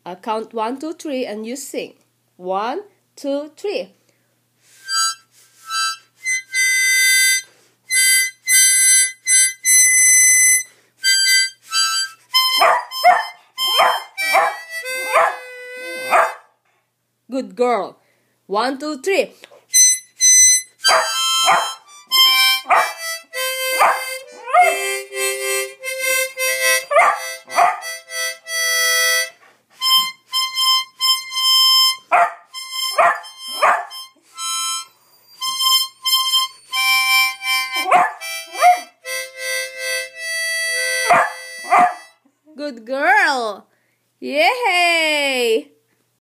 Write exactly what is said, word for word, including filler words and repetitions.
I'll count one, two, three, and you sing. One, two, three. Good girl. One, two, three. Good girl. Yay!